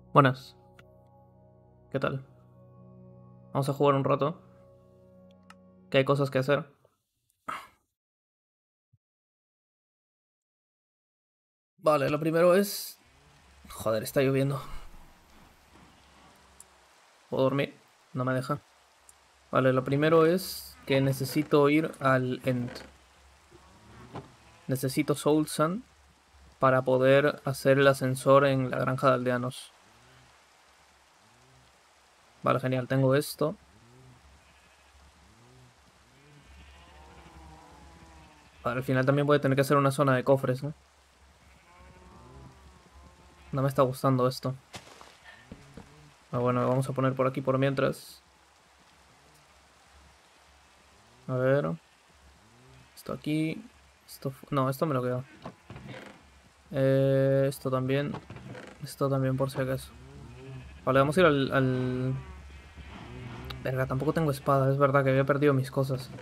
Buenas, ¿qué tal? Vamos a jugar un rato, que hay cosas que hacer. Vale, lo primero es... Joder, está lloviendo. ¿Puedo dormir? No me deja. Vale, lo primero es que necesito ir al End. Necesito Soul Sand para poder hacer el ascensor en la granja de aldeanos. Vale, genial, tengo esto. Vale, al final también voy a tener que hacer una zona de cofres, ¿no? No me está gustando esto. Ah, bueno, vamos a poner por aquí por mientras. A ver. Esto aquí. No, esto me lo quedo. Esto también. Esto también por si acaso. Vale, vamos a ir al... Verga, tampoco tengo espada. Es verdad que había perdido mis cosas.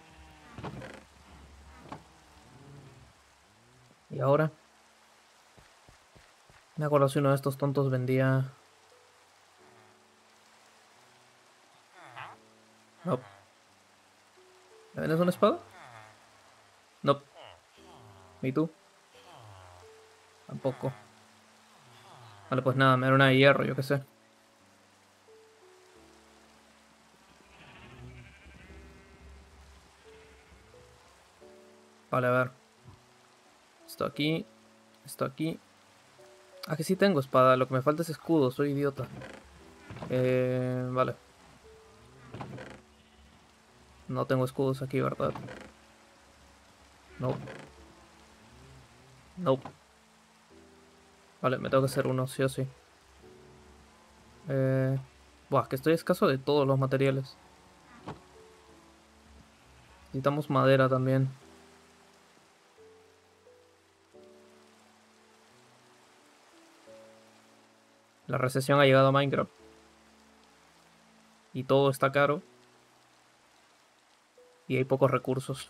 ¿Y ahora? Me acuerdo si uno de estos tontos vendía... No. ¿Me vendes una espada? No. ¿Y tú? Tampoco. Vale, pues nada, me da una de hierro, yo qué sé. Vale, a ver. Esto aquí. Esto aquí. Ah, que sí tengo espada. Lo que me falta es escudo. Soy idiota. Vale. No tengo escudos aquí, ¿verdad? No. No. Vale, me tengo que hacer uno, sí o sí. Eh... Buah, que estoy escaso de todos los materiales. Necesitamos madera también. La recesión ha llegado a Minecraft. Y todo está caro. Y hay pocos recursos.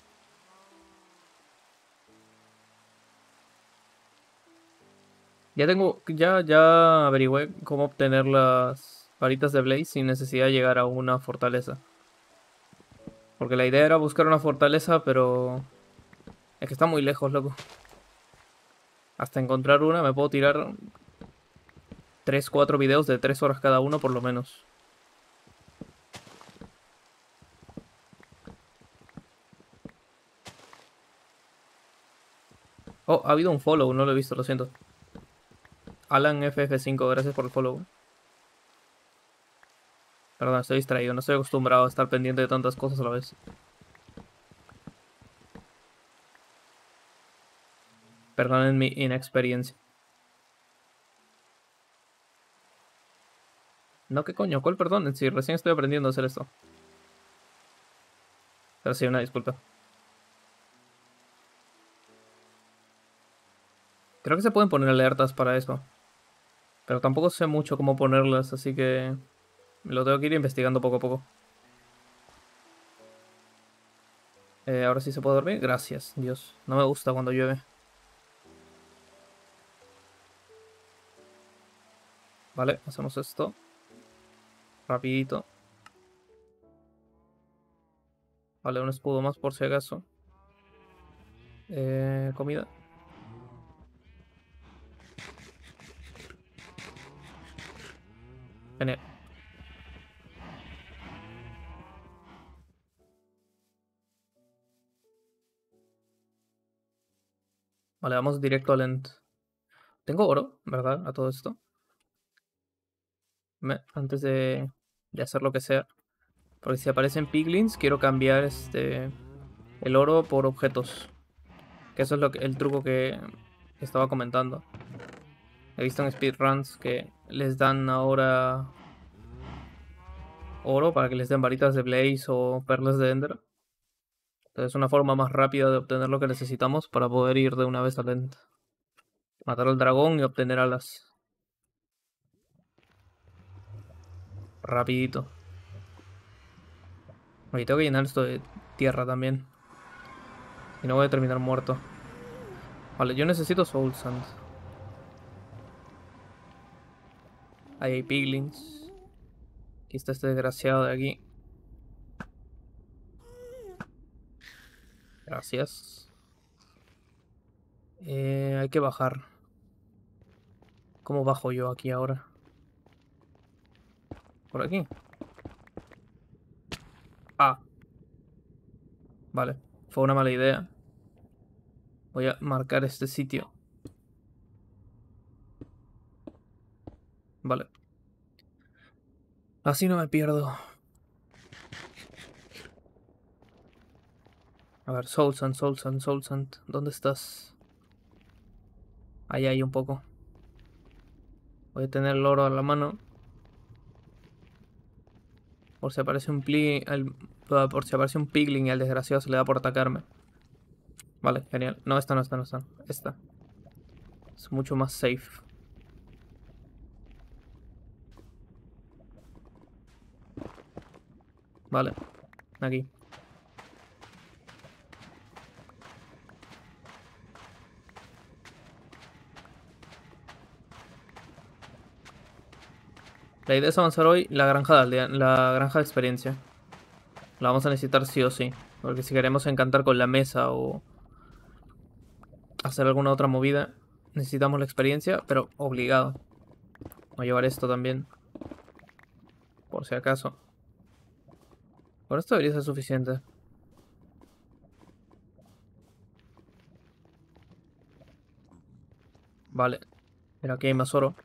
Ya averigüé cómo obtener las varitas de Blaze sin necesidad de llegar a una fortaleza. Porque la idea era buscar una fortaleza, pero es que está muy lejos, loco. Hasta encontrar una me puedo tirar 3 4 videos de 3 horas cada uno por lo menos. Oh, ha habido un follow, no lo he visto, lo siento. Alan FF5, gracias por el follow. Perdón, estoy distraído, no estoy acostumbrado a estar pendiente de tantas cosas a la vez. Perdonen mi inexperiencia. No, ¿qué coño? ¿Cuál perdón? Si recién estoy aprendiendo a hacer esto. Pero sí, una disculpa. Creo que se pueden poner alertas para eso. Pero tampoco sé mucho cómo ponerlas, así que lo tengo que ir investigando poco a poco. Ahora sí se puede dormir. Gracias, Dios. No me gusta cuando llueve. Vale, hacemos esto. Rapidito. Vale, un escudo más por si acaso. Comida. Genial. Vale, vamos directo al end. Tengo oro, ¿verdad? A todo esto. Antes de hacer lo que sea. Porque si aparecen piglins, quiero cambiar el oro por objetos. Que eso es el truco que estaba comentando. He visto en speedruns que les dan ahora oro para que les den varitas de Blaze o perlas de Ender. Entonces es una forma más rápida de obtener lo que necesitamos para poder ir de una vez al End. Matar al dragón y obtener alas. Rapidito. Oye, tengo que llenar esto de tierra también. Y no voy a terminar muerto. Vale, yo necesito Soul Sand. Ahí hay piglins. Aquí está este desgraciado de aquí. Gracias. Hay que bajar. ¿Cómo bajo yo aquí ahora? Por aquí. Ah, vale. Fue una mala idea. Voy a marcar este sitio. Vale. Así no me pierdo. A ver, Soul Sand, Soul Sand, Soul Sand. ¿Dónde estás? Ahí hay un poco. Voy a tener el oro a la mano. Por si aparece un por si aparece un piglin y al desgraciado se le da por atacarme. Vale, genial. No, esta no, esta no, esta. Esta. Es mucho más safe. Vale. Aquí. La idea es avanzar hoy la granja de experiencia. La vamos a necesitar sí o sí. Porque si queremos encantar con la mesa o hacer alguna otra movida, necesitamos la experiencia, pero obligado. Voy a llevar esto también. Por si acaso. Con esto debería ser suficiente. Vale. Pero aquí hay más oro.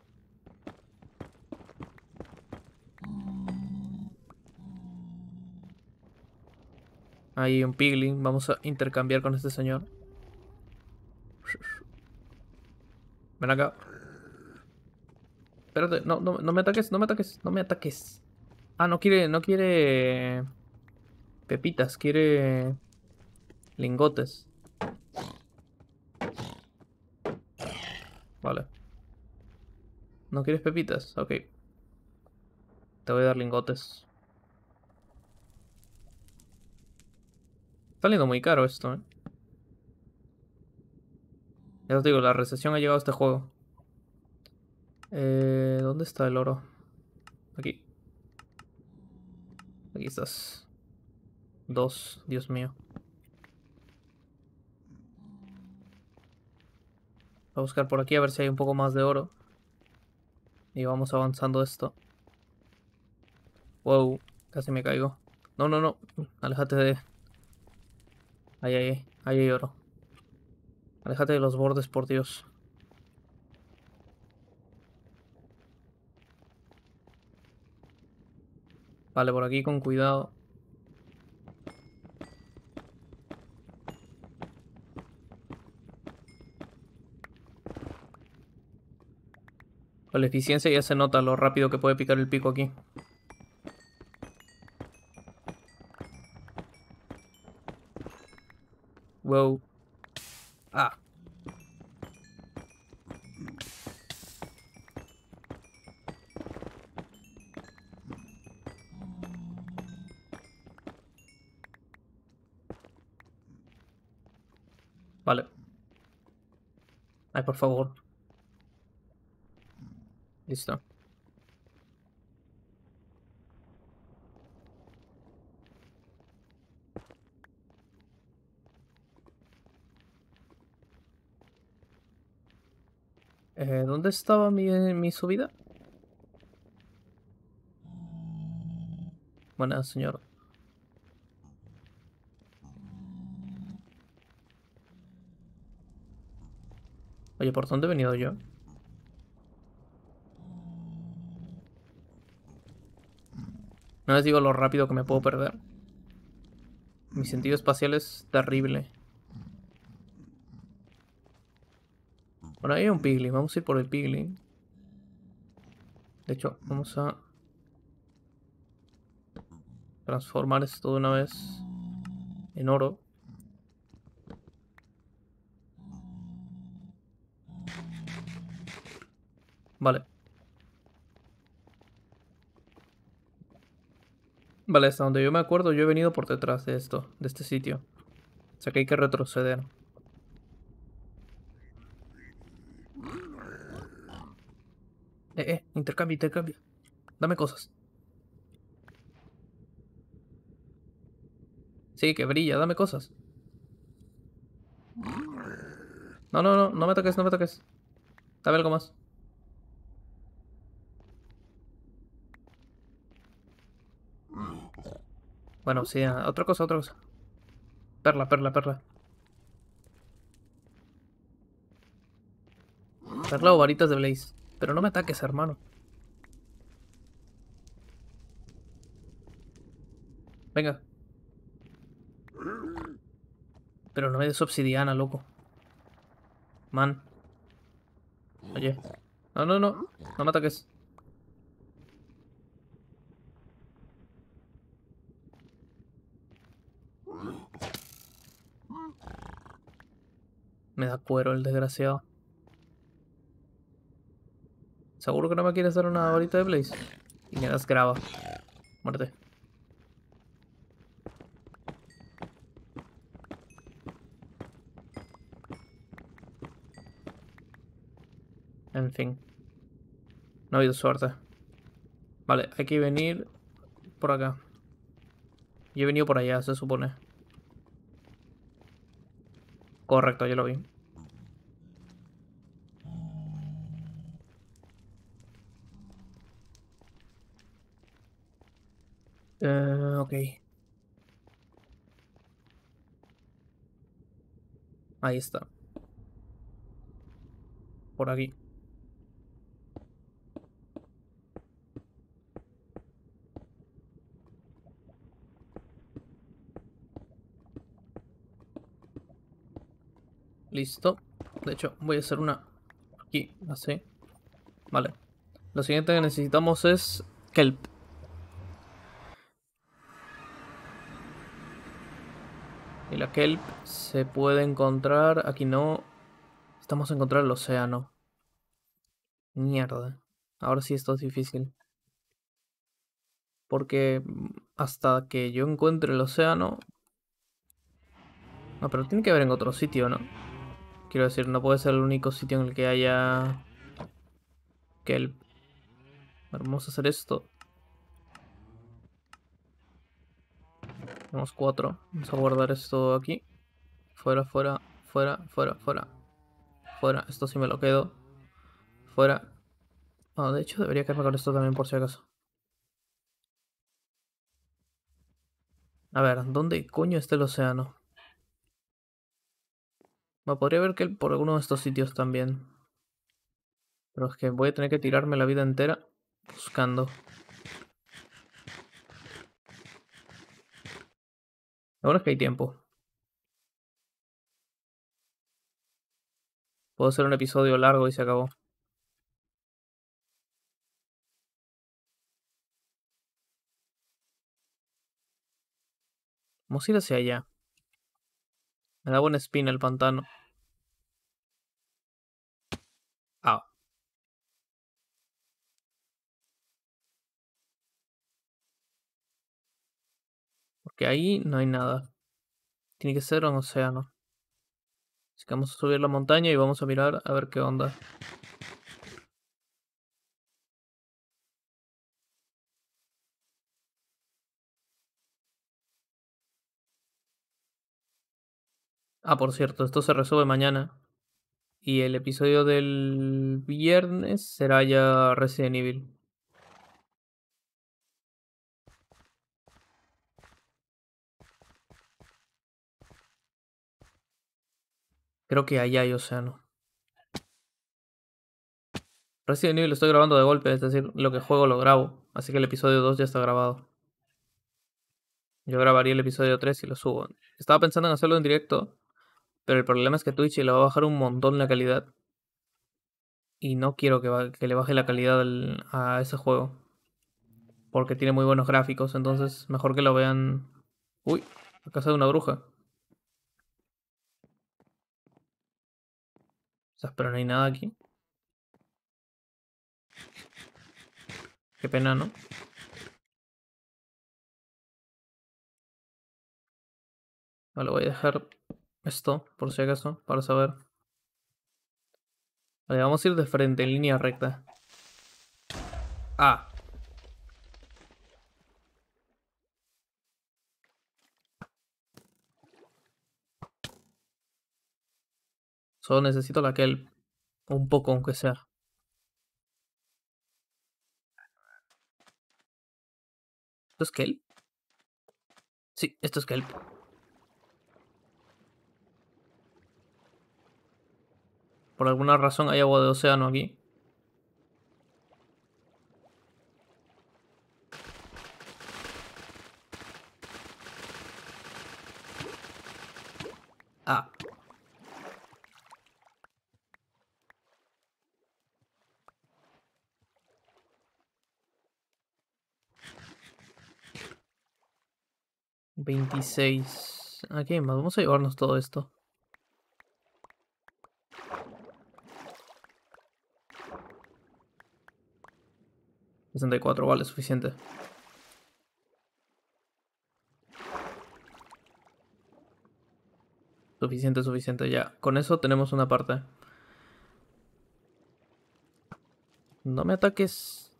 Hay un piglin. Vamos a intercambiar con este señor. Ven acá. Espérate, no me ataques, no me ataques, no me ataques. Ah, no quiere pepitas, quiere lingotes. Vale. ¿No quieres pepitas? Ok. Te voy a dar lingotes. Está saliendo muy caro esto, ¿eh? Ya te digo, la recesión ha llegado a este juego. ¿Dónde está el oro? Aquí. Aquí estás. Dos, Dios mío. Voy a buscar por aquí a ver si hay un poco más de oro. Y vamos avanzando esto. Wow, casi me caigo. No, no, no. Aléjate de... Ahí hay oro. Aléjate de los bordes, por Dios. Vale, por aquí con cuidado. Con la eficiencia ya se nota lo rápido que puede picar el pico aquí. Wow. Ah, vale. Ay, por favor. Listo. ¿Dónde estaba mi subida? Buena, señor. Oye, ¿por dónde he venido yo? No les digo lo rápido que me puedo perder. Mi sentido espacial es terrible. Bueno, ahí hay un piglin. Vamos a ir por el piglin. De hecho, vamos a transformar esto de una vez en oro. Vale. Vale, hasta donde yo me acuerdo, yo he venido por detrás de esto, de este sitio. O sea que hay que retroceder. Intercambio, intercambio. Dame cosas. Sí, que brilla, dame cosas. No, no, no, no me toques, no me toques. Dame algo más. Bueno, sí, otra cosa, otra cosa. Perla, perla, perla. Perla o varitas de Blaze. Pero no me ataques, hermano. Venga. Pero no me des obsidiana, loco. Man. Oye. No, no, no. No me ataques. Me da cuero el desgraciado. ¿Seguro que no me quieres dar una varita de Blaze? Y me das grava. Muerte. En fin. No ha habido suerte. Vale, hay que venir por acá. Yo he venido por allá, se supone. Correcto, yo lo vi. Ok. Ahí está. Por aquí. Listo. De hecho, voy a hacer una aquí, así. Vale. Lo siguiente que necesitamos es kelp. Y la kelp se puede encontrar. Aquí no. Estamos a encontrar el océano. Mierda. Ahora sí esto es difícil. Porque hasta que yo encuentre el océano. No, pero tiene que haber en otro sitio, ¿no? Quiero decir, no puede ser el único sitio en el que haya kelp. Vamos a hacer esto. Tenemos 4. Vamos a guardar esto aquí. Fuera, fuera, fuera, fuera, fuera. Fuera. Esto sí me lo quedo. Fuera. Ah, de hecho debería quedarme con esto también por si acaso. A ver, ¿dónde coño está el océano? Me podría ver que por alguno de estos sitios también. Pero es que voy a tener que tirarme la vida entera buscando. Ahora es que hay tiempo. Puedo hacer un episodio largo y se acabó. Vamos a ir hacia allá. Me da buena espina el pantano. Ah, porque ahí no hay nada. Tiene que ser un océano. Así que vamos a subir la montaña y vamos a mirar a ver qué onda. Ah, por cierto, esto se resube mañana. Y el episodio del viernes será ya Resident Evil. Creo que allá hay océano. Resident Evil lo estoy grabando de golpe, es decir, lo que juego lo grabo. Así que el episodio 2 ya está grabado. Yo grabaría el episodio 3 y lo subo. Estaba pensando en hacerlo en directo, pero el problema es que Twitch le va a bajar un montón la calidad. Y no quiero que le baje la calidad a ese juego. Porque tiene muy buenos gráficos, entonces mejor que lo vean... Uy, la casa de una bruja. O sea, pero no hay nada aquí. Qué pena, ¿no? Vale, voy a dejar esto, por si acaso, para saber. Vale, vamos a ir de frente, en línea recta. Ah, solo necesito la kelp. Un poco, aunque sea. ¿Esto es kelp? Sí, esto es kelp. Por alguna razón hay agua de océano aquí. Ah, 26. Aquí hay más. Vamos a llevarnos todo esto. 64, vale, suficiente. Suficiente, suficiente, ya. Con eso tenemos una parte. No me ataques.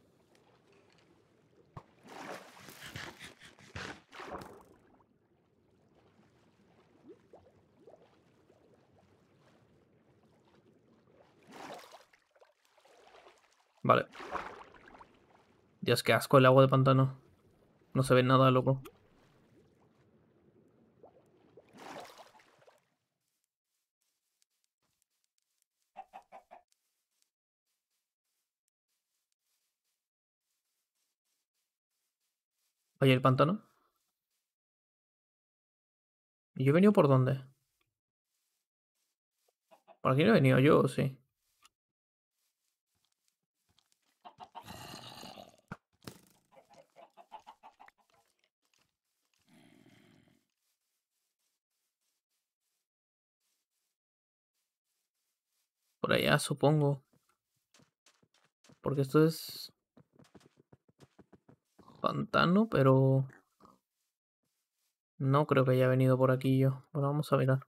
Vale. Dios, qué asco el agua de pantano. No se ve nada, loco. Oye, el pantano. ¿Y yo he venido por dónde? ¿Por aquí no he venido yo o sí? Por allá, supongo. Porque esto es pantano, pero no creo que haya venido por aquí yo. Bueno, vamos a mirar.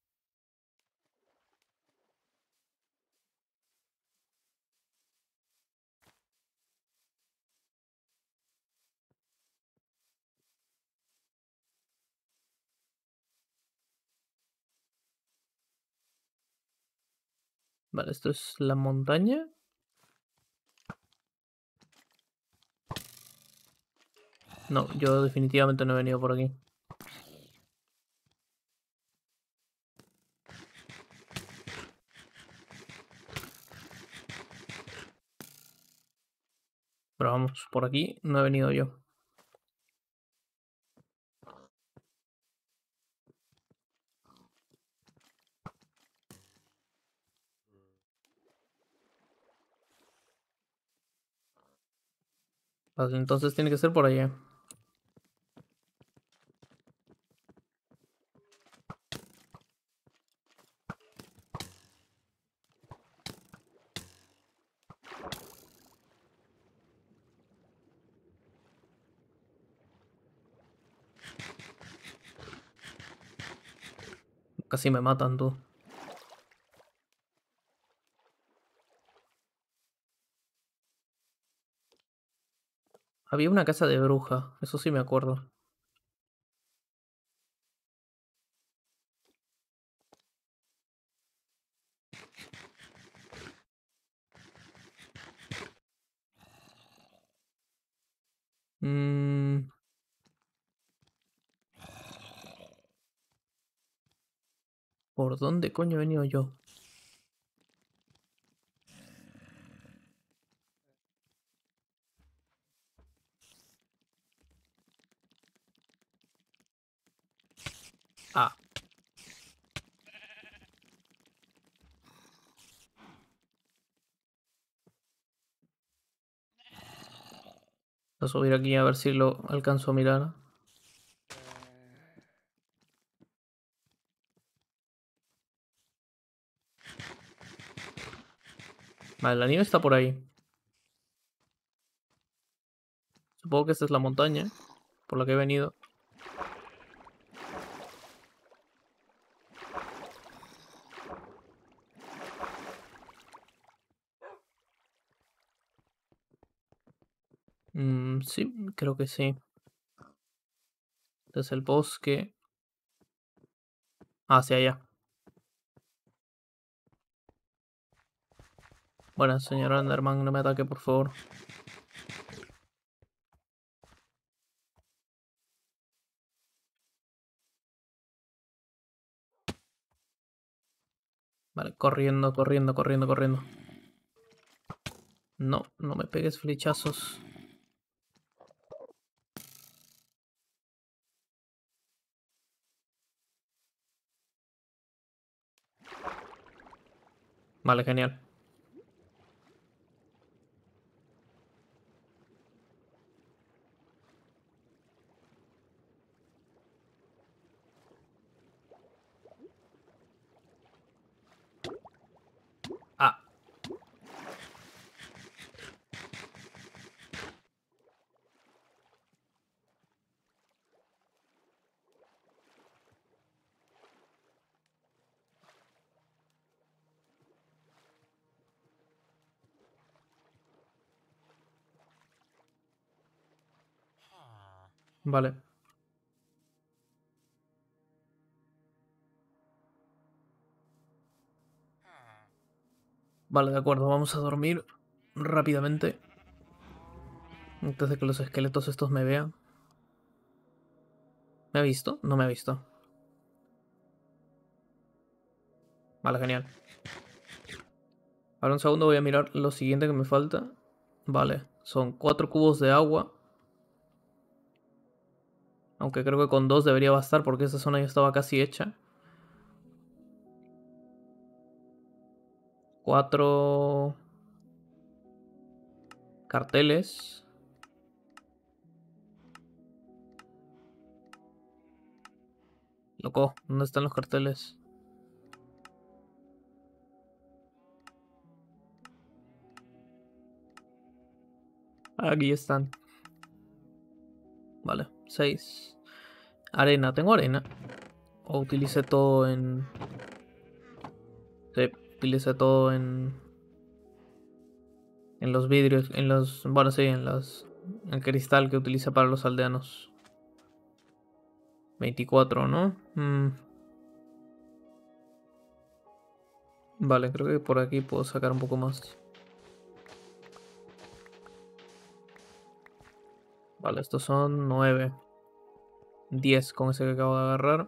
Vale, esto es la montaña. No, yo definitivamente no he venido por aquí. Pero vamos, por aquí no he venido yo. Vale, entonces tiene que ser por allá. Casi me matan, tú. Había una casa de bruja, eso sí me acuerdo. Mmm... ¿Por dónde coño he venido yo? Ah, voy a subir aquí a ver si lo alcanzo a mirar. Vale, la nieve está por ahí. Supongo que esta es la montaña por la que he venido. Sí, creo que sí. Desde el bosque hacia allá. Bueno, señor Enderman, no me ataque, por favor. Vale, corriendo, corriendo, corriendo, corriendo. No, no me pegues flechazos. Vale, genial. Ah, vale. Vale, de acuerdo, vamos a dormir rápidamente. Antes de que los esqueletos estos me vean. ¿Me ha visto? No me ha visto. Vale, genial. Ahora un segundo voy a mirar lo siguiente que me falta. Vale, son 4 cubos de agua. Aunque creo que con 2 debería bastar porque esa zona ya estaba casi hecha. 4 carteles. Loco, ¿dónde están los carteles? Aquí están. Vale, 6. Arena, ¿tengo arena? O utilicé todo en... Sí, utilicé todo en los vidrios, en los... Bueno, sí, en los... En cristal que utilicé para los aldeanos. 24, ¿no? Vale, creo que por aquí puedo sacar un poco más. Vale, estos son 9. 10 con ese que acabo de agarrar.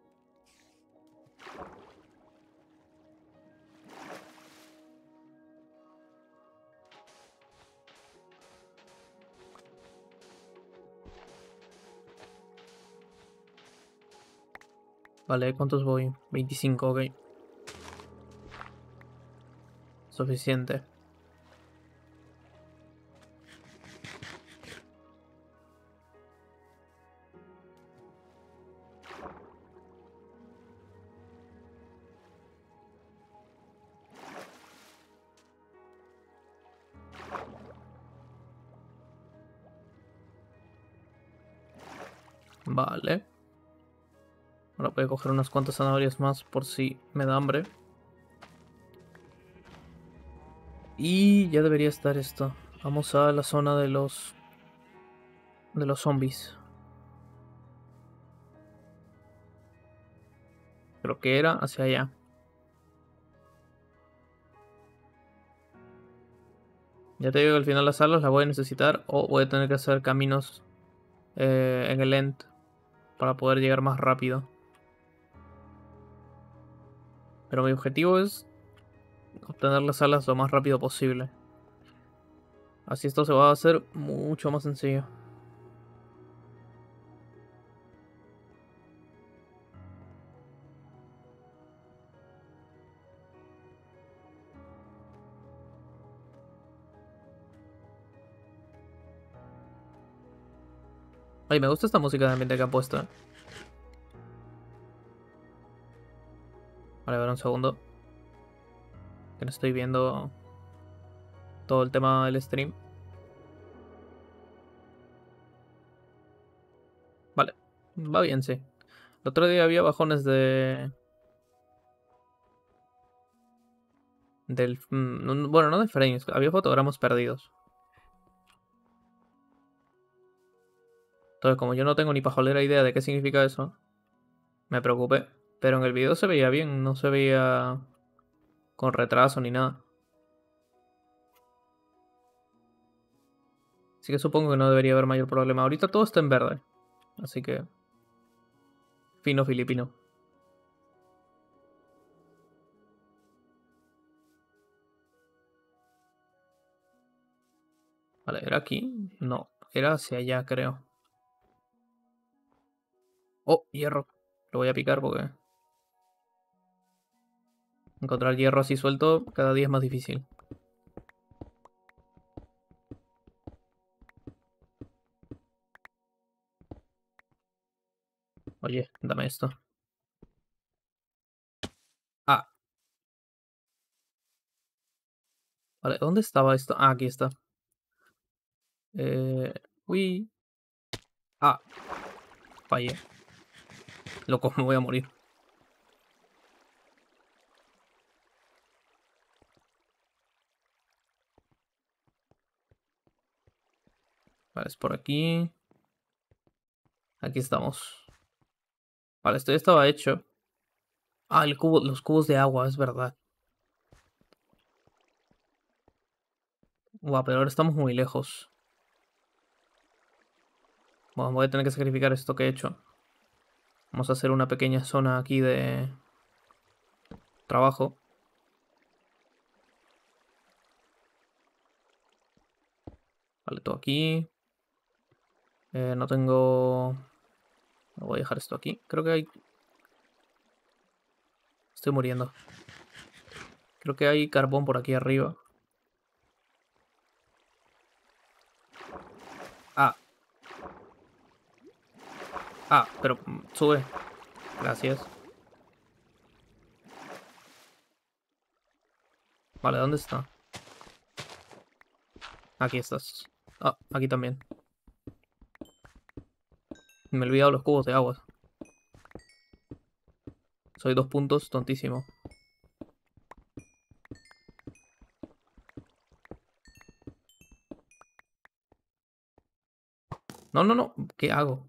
Vale, ¿cuántos voy? 25, ok. Suficiente. Vale. Ahora voy a coger unas cuantas zanahorias más por si me da hambre. Y ya debería estar esto. Vamos a la zona de los... De los zombies. Creo que era hacia allá. Ya te digo que al final las alas las voy a necesitar. O voy a tener que hacer caminos en el end. Para poder llegar más rápido. Pero mi objetivo es obtener las alas lo más rápido posible. Así esto se va a hacer mucho más sencillo. Ay, me gusta esta música de ambiente que han puesto. Vale, a ver un segundo. Que no estoy viendo todo el tema del stream. Vale, va bien, sí. El otro día había bajones de... Del... bueno, no de frames, había fotogramas perdidos. Entonces, como yo no tengo ni pajolera idea de qué significa eso, me preocupé. Pero en el video se veía bien, no se veía con retraso ni nada. Así que supongo que no debería haber mayor problema. Ahorita todo está en verde. Así que... fino filipino. Vale, ¿era aquí? No, era hacia allá, creo. Oh, hierro. Lo voy a picar porque... encontrar hierro así suelto cada día es más difícil. Oye, dame esto. Ah, vale, ¿dónde estaba esto? Ah, aquí está. Eh... Uy. Ah, fallé. Loco, me voy a morir. Vale, es por aquí. Aquí estamos. Vale, esto ya estaba hecho. Ah, el cubo, los cubos de agua, es verdad. Guau, pero ahora estamos muy lejos. Bueno, voy a tener que sacrificar esto que he hecho. Vamos a hacer una pequeña zona aquí de trabajo. Vale, todo aquí. No tengo... voy a dejar esto aquí. Creo que hay... estoy muriendo. Creo que hay carbón por aquí arriba. Ah, pero sube. Gracias. Vale, ¿dónde está? Aquí estás. Ah, aquí también. Me he olvidado los cubos de agua. Soy 2 puntos, tontísimo. No, no, no. ¿Qué hago?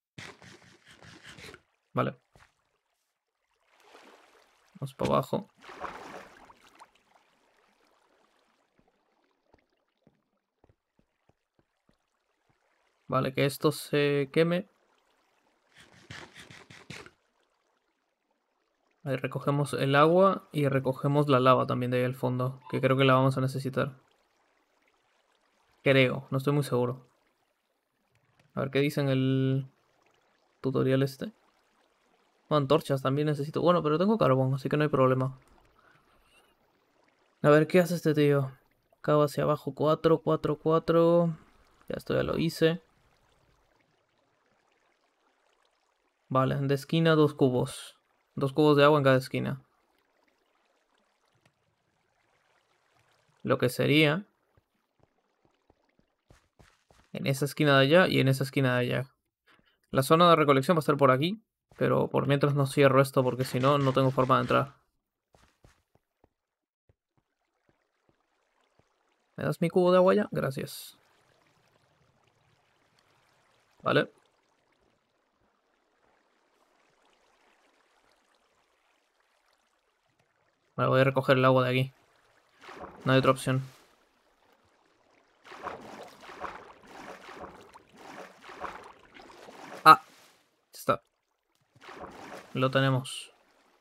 Vale. Vamos para abajo. Vale, que esto se queme. Ahí recogemos el agua y recogemos la lava también de ahí al fondo, que creo que la vamos a necesitar. Creo, no estoy muy seguro. A ver qué dice en el tutorial este. Oh, antorchas también necesito. Bueno, pero tengo carbón, así que no hay problema. A ver, ¿qué hace este tío? Cabo hacia abajo 4, 4, 4. Ya esto ya lo hice. Vale, de esquina 2 cubos. 2 cubos de agua en cada esquina. Lo que sería en esa esquina de allá y en esa esquina de allá. La zona de recolección va a estar por aquí, pero por mientras no cierro esto porque si no, no tengo forma de entrar. ¿Me das mi cubo de agua ya? Gracias. Vale. Vale, voy a recoger el agua de aquí. No hay otra opción. Ah, ya está. Lo tenemos.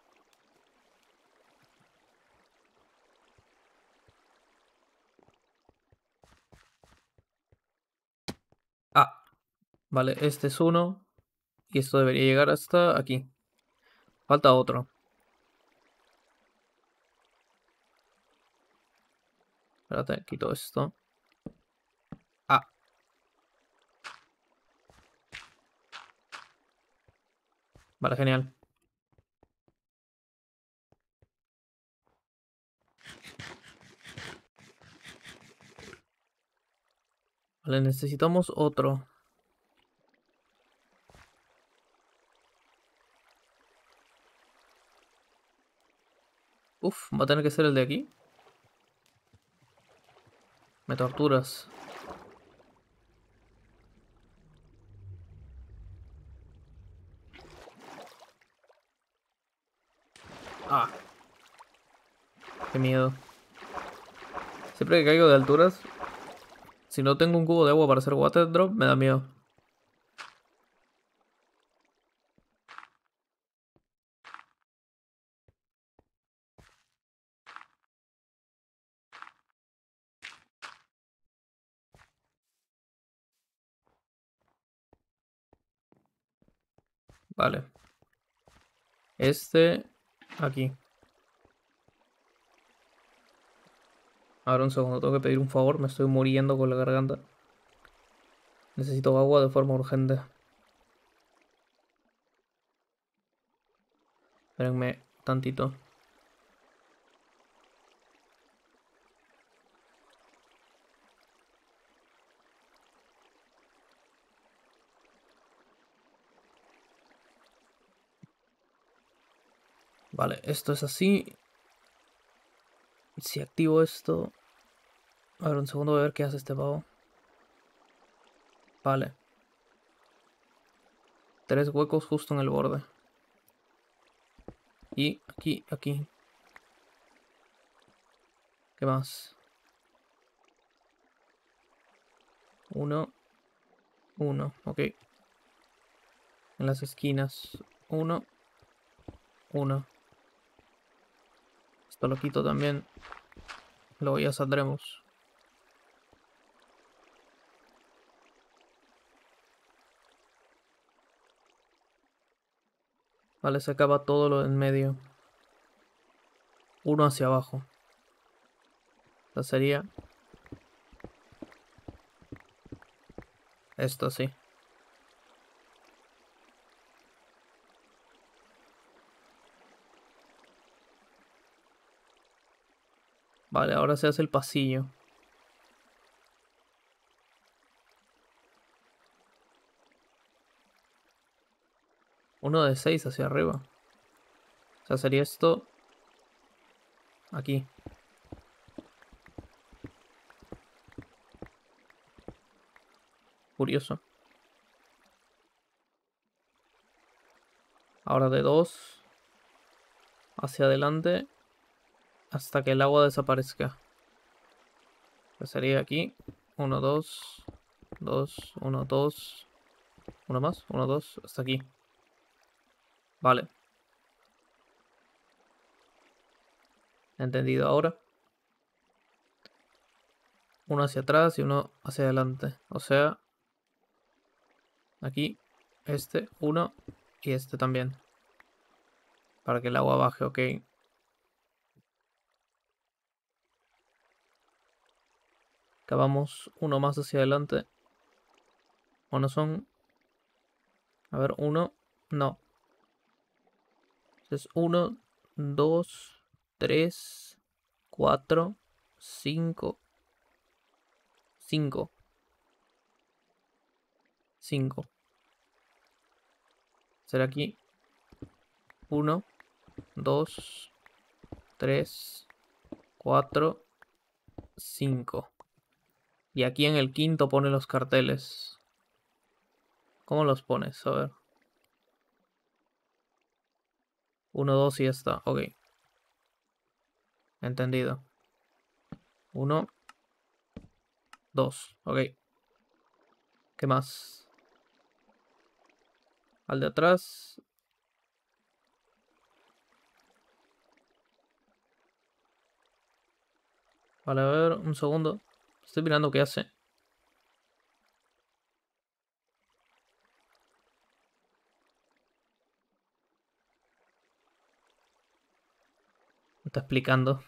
Ah, vale, este es uno. Y esto debería llegar hasta aquí. Falta otro. Espérate, quito esto. Ah, vale, genial. Vale, necesitamos otro. Uf, va a tener que ser el de aquí. Me torturas. Ah, qué miedo. Siempre que caigo de alturas, si no tengo un cubo de agua para hacer water drop, me da miedo. Vale. Aquí. Ahora un segundo, tengo que pedir un favor, me estoy muriendo con la garganta. Necesito agua de forma urgente. Espérenme tantito. Vale, esto es así. Si activo esto... A ver, un segundo, voy a ver qué hace este pavo. Vale. 3 huecos justo en el borde. Y aquí. ¿Qué más? 1, 1, ok. En las esquinas. 1, 1. Esto lo quito también. Luego ya saldremos. Vale, se acaba todo lo en medio. Uno hacia abajo. Esta sería esto, sí. Vale, ahora se hace el pasillo. Uno de 6 hacia arriba. O sea, sería esto aquí. Curioso. Ahora de 2 hacia adelante hasta que el agua desaparezca. Que sería aquí. 1, 2, 2, 1, 2. Uno más, 1, 2, hasta aquí. Vale. Entendido ahora. Uno hacia atrás y uno hacia adelante. O sea, aquí, uno y este también. Para que el agua baje, ok. Acabamos uno más hacia adelante. Bueno, son... A ver, uno. No. Es 1, 2, 3, 4, 5, 5, 5. Será aquí 1, 2, 3, 4, 5. Y aquí en el quinto pone los carteles. ¿Cómo los pones? A ver. 1, 2 y ya está. Ok. Entendido. 1, 2. Ok. ¿Qué más? Al de atrás. Vale, a ver, un segundo. Estoy mirando qué hace. Me está explicando.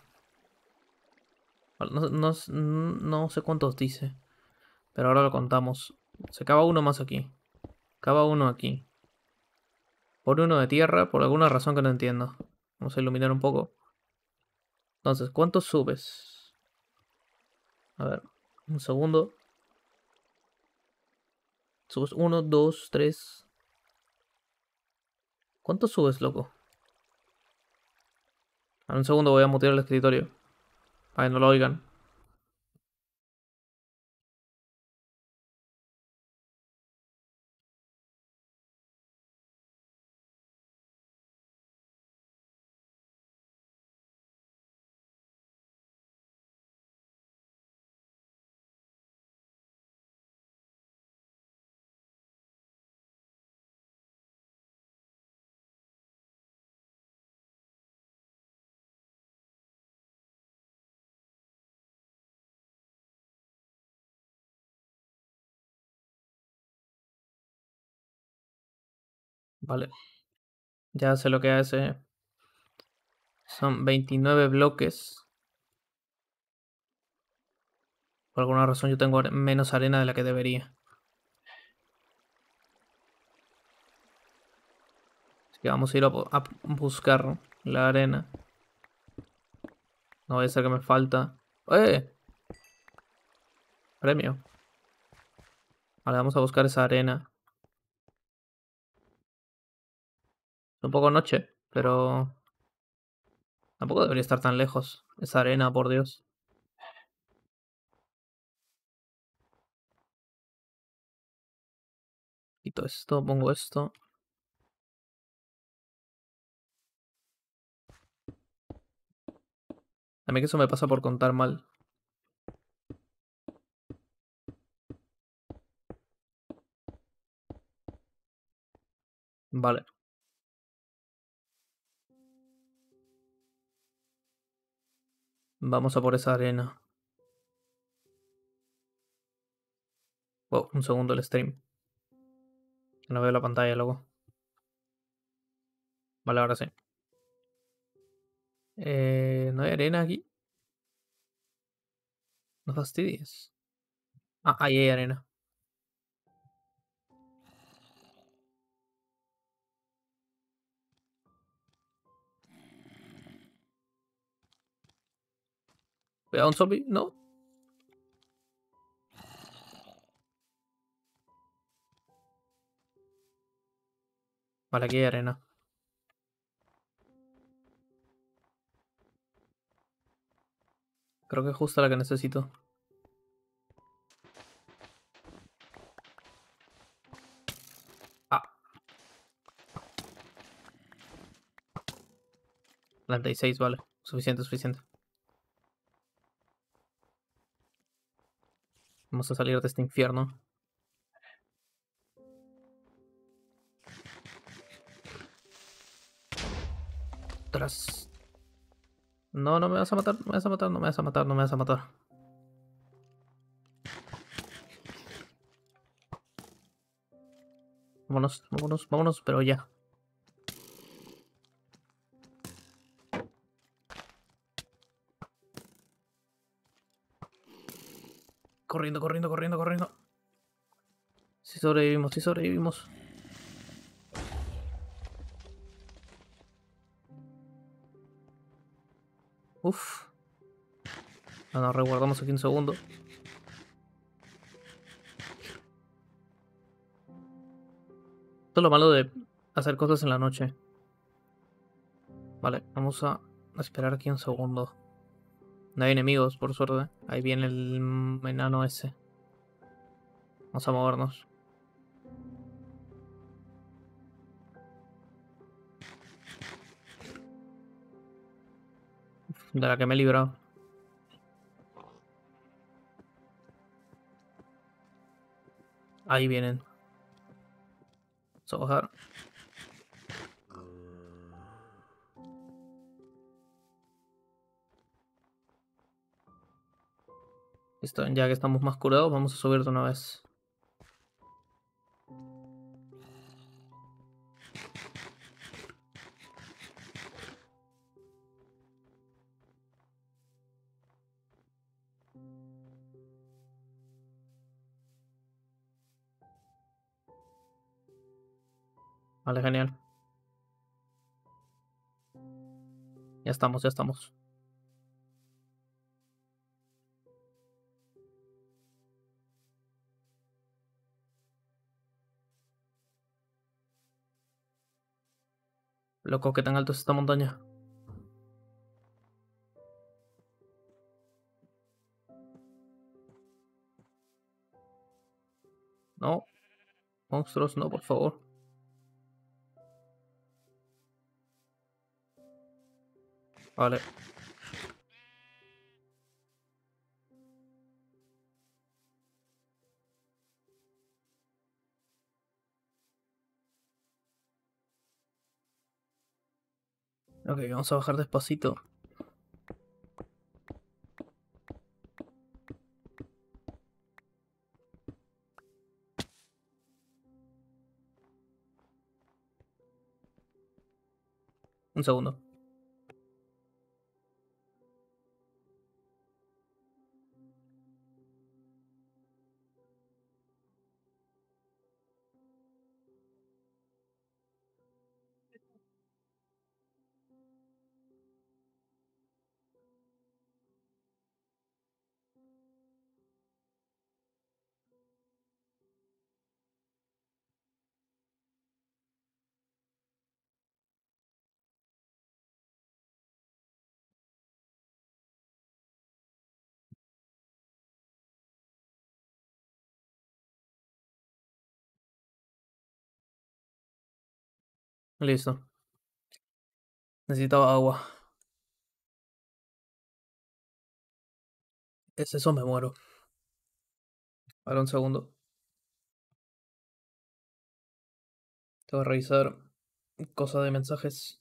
No sé cuántos dice. Pero ahora lo contamos. Se acaba uno más aquí. Acaba uno aquí. Pone uno de tierra por alguna razón que no entiendo. Vamos a iluminar un poco. Entonces, ¿cuántos subes? A ver, un segundo. Subes 1, 2, 3. ¿Cuántos subes, loco? A un segundo voy a mutear el escritorio. Para que no lo oigan. Vale. Ya sé lo que hace. Son 29 bloques. Por alguna razón yo tengo menos arena de la que debería. Así que vamos a ir a buscar la arena. No vaya a ser que me falta. ¡Eh! Premio. Vale, vamos a buscar esa arena. Es un poco noche, pero tampoco debería estar tan lejos. Esa arena, por Dios. Quito esto, pongo esto. A mí que eso me pasa por contar mal. Vale. Vamos a por esa arena. Oh, un segundo el stream. No veo la pantalla luego. Vale, ahora sí. ¿No hay arena aquí? No fastidies. Ah, ahí hay arena. Cuidado, un zombie. No. Vale, aquí hay arena. Creo que es justo la que necesito. Ah, 36, vale. Suficiente, suficiente. Vamos a salir de este infierno. Tras. No, no me vas a matar, no me vas a matar, no me vas a matar, no me vas a matar. Vámonos, vámonos, vámonos, pero ya. Corriendo, corriendo, corriendo, corriendo. Si sobrevivimos, si sobrevivimos. Uf. Ah, nos reguardamos aquí un segundo. Esto es lo malo de hacer cosas en la noche. Vale, vamos a esperar aquí un segundo. No hay enemigos, por suerte. Ahí viene el enano ese. Vamos a movernos. De la que me he librado. Ahí vienen. Vamos a bajar. Listo, ya que estamos más curados, vamos a subir de una vez. Vale, genial. Ya estamos, ya estamos. Loco, ¿qué tan alto es esta montaña? No, monstruos, no, por favor. Vale. Ok, vamos a bajar despacito. Un segundo. Listo. Necesitaba agua. Es eso, me muero. Ahora un segundo. Tengo que revisar cosa de mensajes.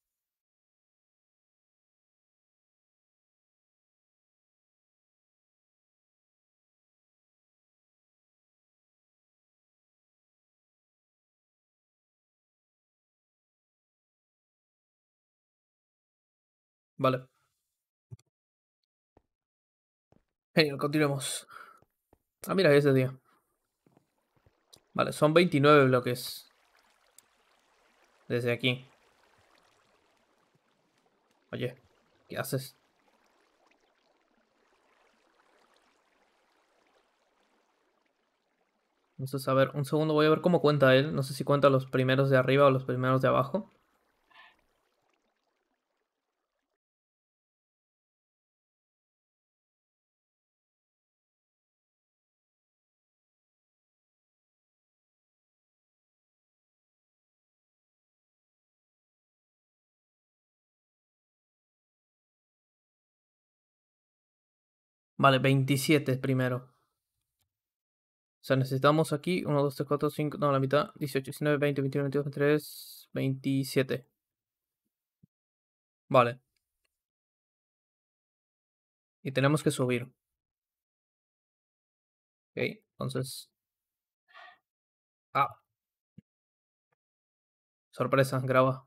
Vale. Genial, continuemos. Ah, mira, ese día. Vale, son 29 bloques. Desde aquí. Oye, ¿qué haces? Entonces, a ver, un segundo, voy a ver cómo cuenta él. No sé si cuenta los primeros de arriba o los primeros de abajo. Vale, 27 primero. O sea, necesitamos aquí 1, 2, 3, 4, 5, no, la mitad. 18, 19, 20, 21, 22, 23, 27. Vale. Y tenemos que subir. Ok, entonces... Ah, sorpresa, graba.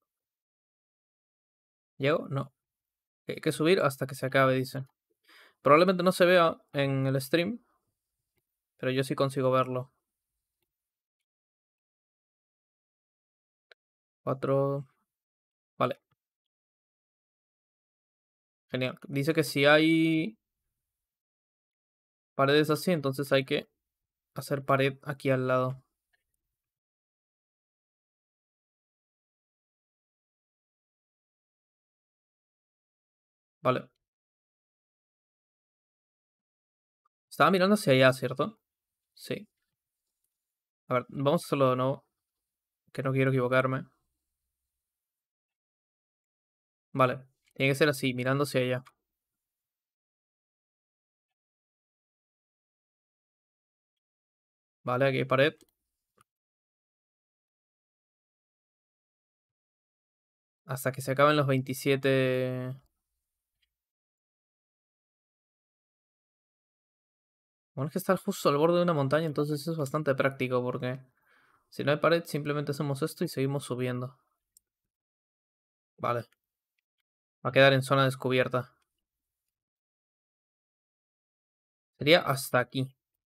¿Llego? No. Hay que subir hasta que se acabe, dice. Probablemente no se vea en el stream, pero yo sí consigo verlo. 4. Vale, genial. Dice que si hay paredes así, entonces hay que hacer pared aquí al lado. Vale. Estaba mirando hacia allá, ¿cierto? Sí. A ver, vamos a hacerlo de nuevo, que no quiero equivocarme. Vale. Tiene que ser así, mirando hacia allá. Vale, aquí hay pared. Hasta que se acaben los 27. Bueno, es que está justo al borde de una montaña, entonces eso es bastante práctico porque si no hay pared, simplemente hacemos esto y seguimos subiendo. Vale. Va a quedar en zona descubierta. Sería hasta aquí.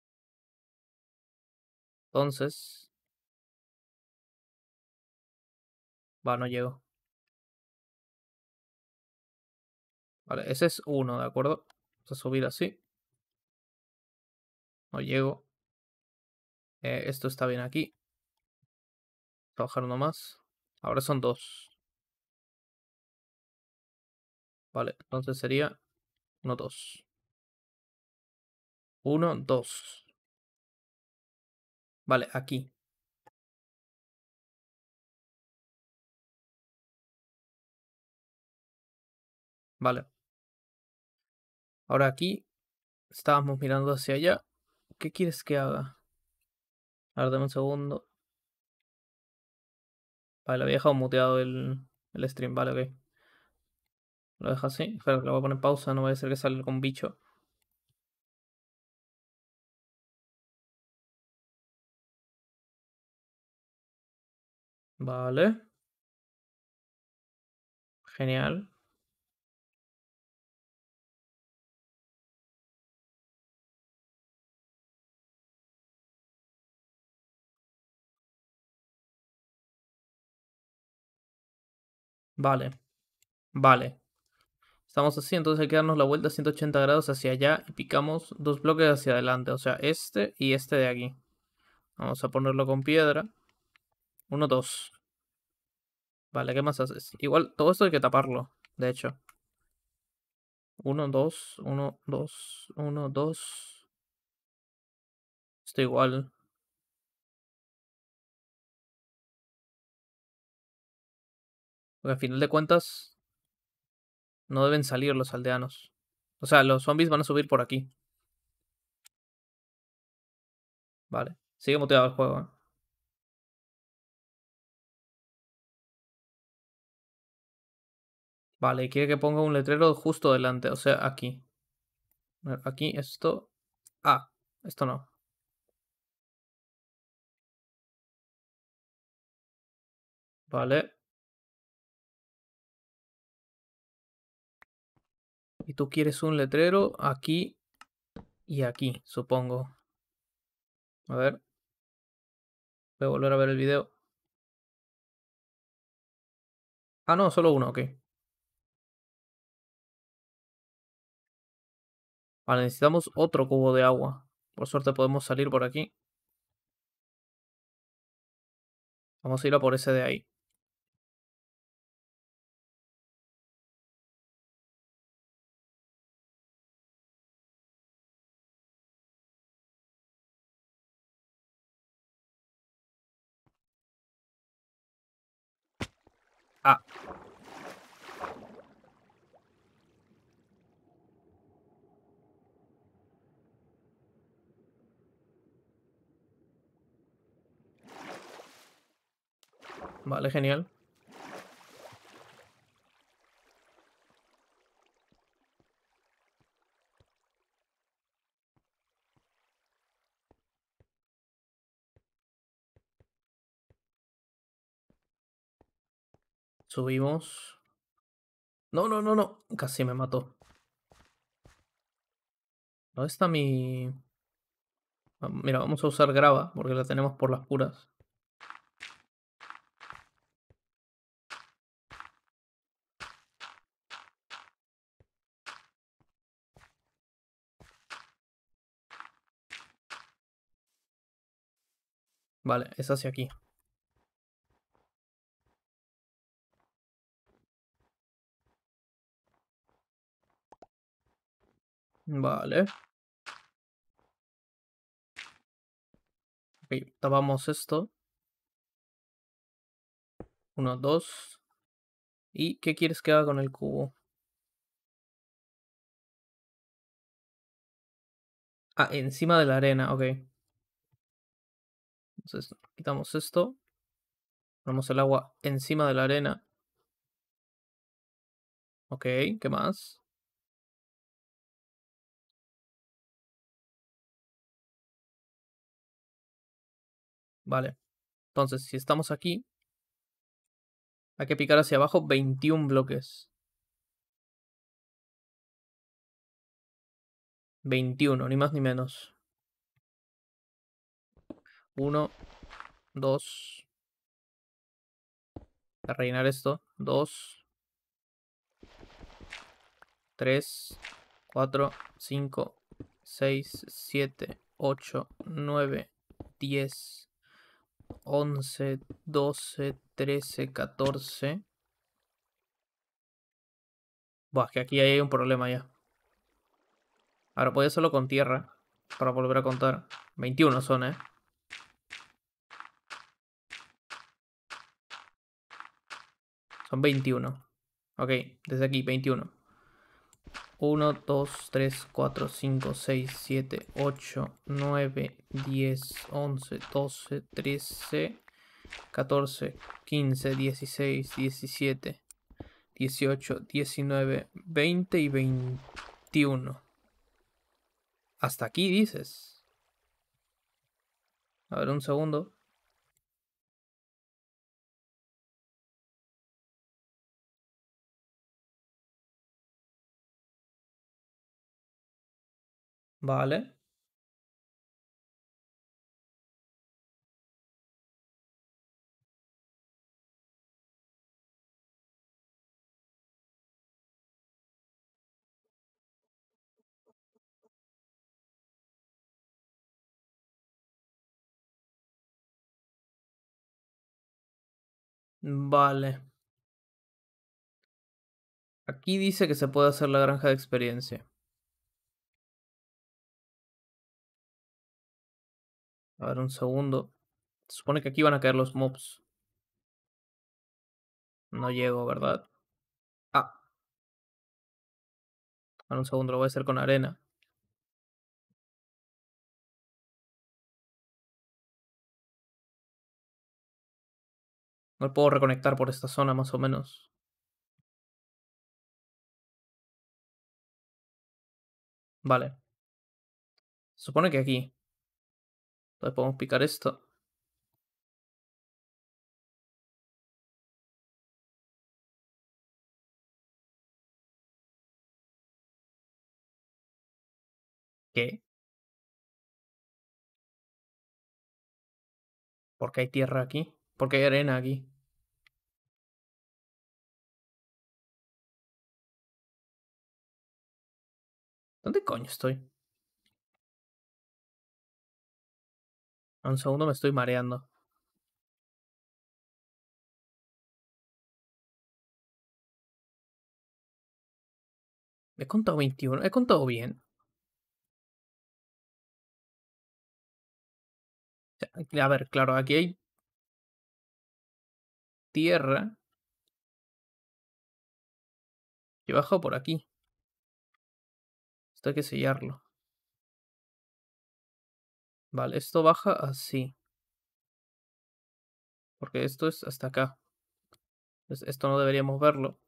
Entonces... Va, no llego. Vale, ese es uno, ¿de acuerdo? Vamos a subir así. No llego. Esto está bien aquí. Bajar uno más. Ahora son dos. Vale, entonces sería uno, dos. Uno, dos. Vale, aquí. Vale. Ahora aquí. Estábamos mirando hacia allá. ¿Qué quieres que haga? A ver, dame un segundo. Vale, le había dejado muteado el stream. Vale, ok. Lo dejo así. Espera, lo voy a poner en pausa. No vaya a ser que salga con bicho. Vale. Genial. Vale, vale. Estamos así, entonces hay que darnos la vuelta a 180 grados hacia allá y picamos dos bloques hacia adelante. O sea, este y este de aquí. Vamos a ponerlo con piedra. Uno, dos. Vale, ¿qué más haces? Igual, todo esto hay que taparlo, de hecho. Uno, dos, uno, dos, uno, dos. Esto igual. Porque al final de cuentas no deben salir los aldeanos. O sea, los zombies van a subir por aquí. Vale. Sigue muteado el juego, ¿eh? Vale, quiere que ponga un letrero justo delante. O sea, aquí. A ver, aquí, esto. Ah, esto no. Vale. Y tú quieres un letrero aquí y aquí, supongo. A ver, voy a volver a ver el video. Ah, no, solo uno, ok. Vale, necesitamos otro cubo de agua. Por suerte podemos salir por aquí. Vamos a ir a por ese de ahí. Ah, vale, genial. Subimos. No, no, no, no. Casi me mató. ¿Dónde está mi...? Mira, vamos a usar grava porque la tenemos por las puras. Vale, es hacia aquí. Vale. Ok, tapamos esto. Uno, dos. ¿Y qué quieres que haga con el cubo? Ah, encima de la arena, ok. Entonces, quitamos esto. Ponemos el agua encima de la arena. Ok, ¿qué más? Vale. Entonces, si estamos aquí, hay que picar hacia abajo 21 bloques. 21, ni más ni menos. Uno, dos. A rellenar esto. Dos, tres, cuatro, cinco, seis, siete, ocho, nueve, 10, 11, 12, 13, 14. Buah, que aquí hay un problema ya. Ahora puede hacerlo con tierra. Para volver a contar. 21 son, ¿eh? Son 21. Ok, desde aquí, 21. 1, 2, 3, 4, 5, 6, 7, 8, 9, 10, 11, 12, 13, 14, 15, 16, 17, 18, 19, 20 y 21. Hasta aquí dices. A ver, un segundo. Vale. Vale. Aquí dice que se puede hacer la granja de experiencia. A ver, un segundo. Se supone que aquí van a caer los mobs. No llego, ¿verdad? Ah, a ver, un segundo, lo voy a hacer con arena. Me puedo reconectar por esta zona más o menos. Vale. Se supone que aquí. Entonces podemos picar esto. ¿Qué? ¿Por qué hay tierra aquí? ¿Por qué hay arena aquí? ¿Dónde coño estoy? A un segundo me estoy mareando. He contado 21. He contado bien. O sea, a ver, claro, aquí hay tierra que baja por aquí. Esto hay que sellarlo. Vale, esto baja así. Porque esto es hasta acá. Entonces, esto no deberíamos verlo.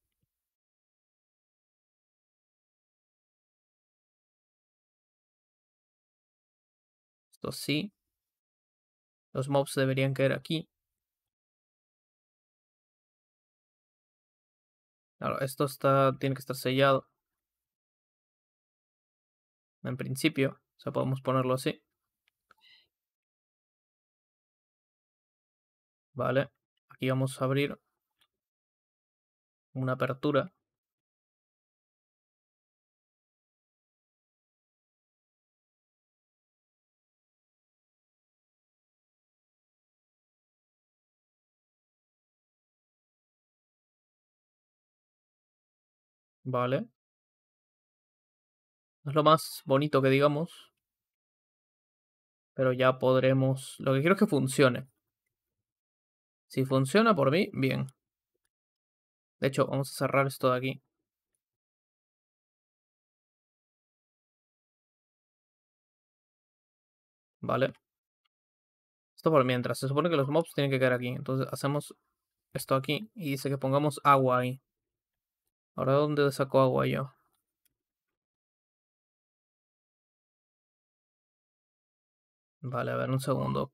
Esto sí. Los mobs deberían caer aquí. Claro, esto tiene que estar sellado. En principio. O sea, podemos ponerlo así. Vale. Aquí vamos a abrir una apertura. Vale. No es lo más bonito que digamos. Pero ya podremos... Lo que quiero es que funcione. Si funciona por mí, bien. De hecho, vamos a cerrar esto de aquí. Vale. Esto por mientras. Se supone que los mobs tienen que caer aquí. Entonces hacemos esto aquí. Y dice que pongamos agua ahí. Ahora, ¿dónde saco agua yo? Vale, a ver, un segundo.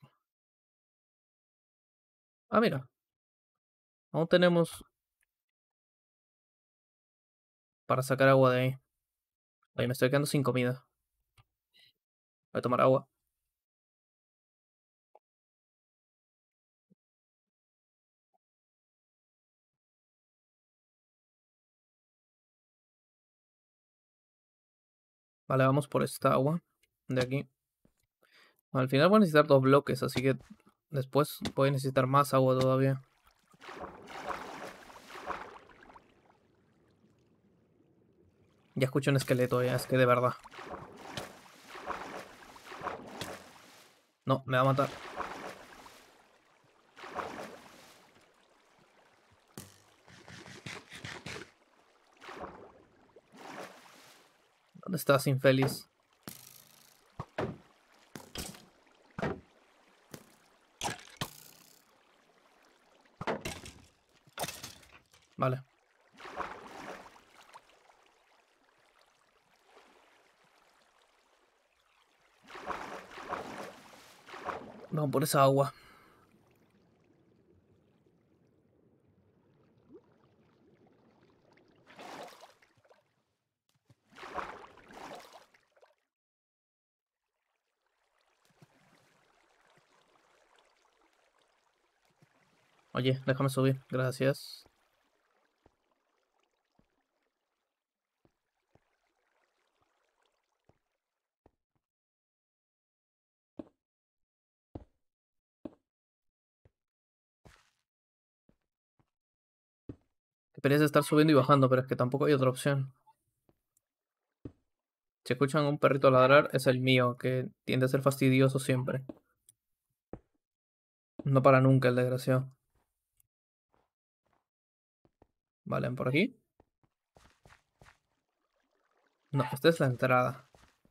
Ah, mira. Aún tenemos para sacar agua de ahí. Oye, me estoy quedando sin comida. Voy a tomar agua. Vale, vamos por esta agua. De aquí. Al final voy a necesitar 2 bloques, así que después voy a necesitar más agua todavía. Ya escucho un esqueleto, ya, es que de verdad. No, me va a matar. ¿Dónde estás, infeliz? Vale. Vamos por esa agua. Oye, déjame subir. Gracias. Querías estar subiendo y bajando, pero es que tampoco hay otra opción. Si escuchan un perrito ladrar, es el mío, que tiende a ser fastidioso siempre. No para nunca el desgraciado. Vale, por aquí. No, esta es la entrada.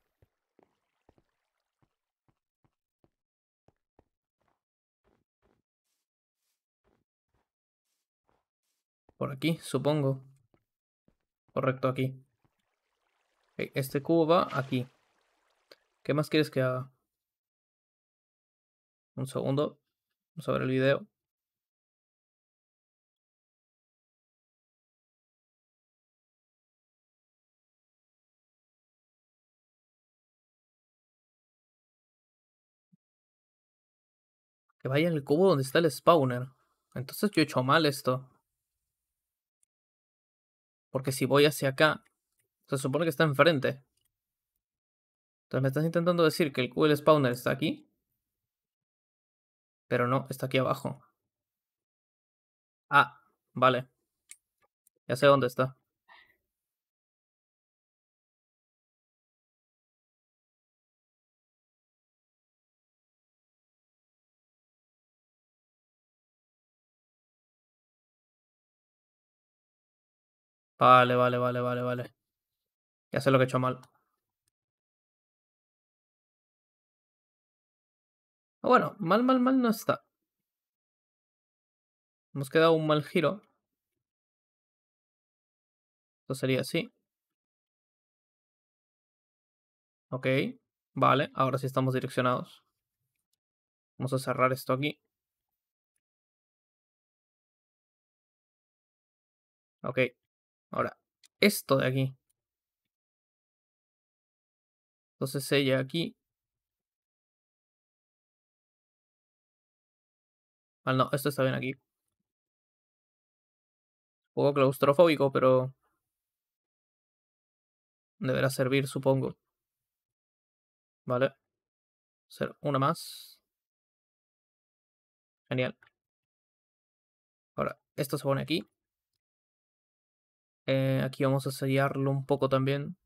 Por aquí, supongo. Correcto, aquí. Ok, este cubo va aquí. ¿Qué más quieres que haga? Un segundo. Vamos a ver el video. Que vaya en el cubo donde está el spawner. Entonces yo he hecho mal esto. Porque si voy hacia acá, se supone que está enfrente. Entonces me estás intentando decir que el cubo del spawner está aquí. Pero no, está aquí abajo. Ah, vale. Ya sé dónde está. Vale, vale, vale, vale, vale. Ya sé lo que he hecho mal. Bueno, mal no está. Hemos quedado un mal giro. Esto sería así. Ok. Vale, ahora sí estamos direccionados. Vamos a cerrar esto aquí. Ok. Ahora, esto de aquí. Entonces sella aquí. Ah, no, esto está bien aquí. Un poco claustrofóbico, pero deberá servir, supongo. Vale. Hacer una más. Genial. Ahora, esto se pone aquí. Aquí vamos a sellarlo un poco también.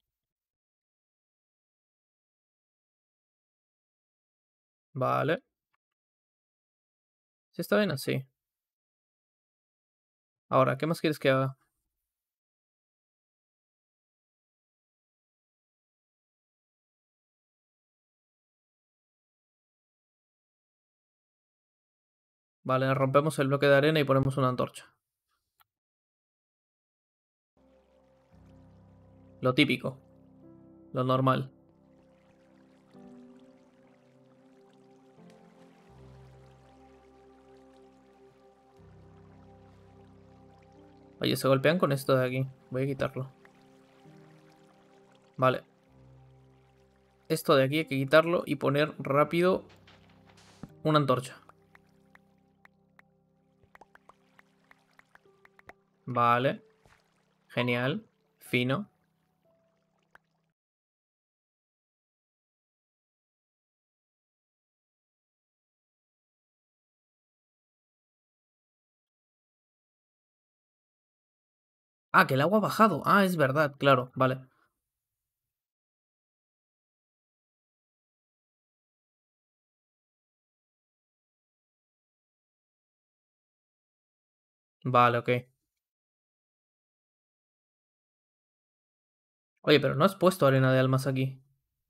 Vale. Sí, está bien así. Ahora, ¿qué más quieres que haga? Vale, rompemos el bloque de arena y ponemos una antorcha. Lo típico. Lo normal. Oye, se golpean con esto de aquí. Voy a quitarlo. Vale. Esto de aquí hay que quitarlo y poner rápido una antorcha. Vale. Genial. Fino. Ah, que el agua ha bajado. Ah, es verdad, claro. Vale. Vale, ok. Oye, pero no has puesto arena de almas aquí.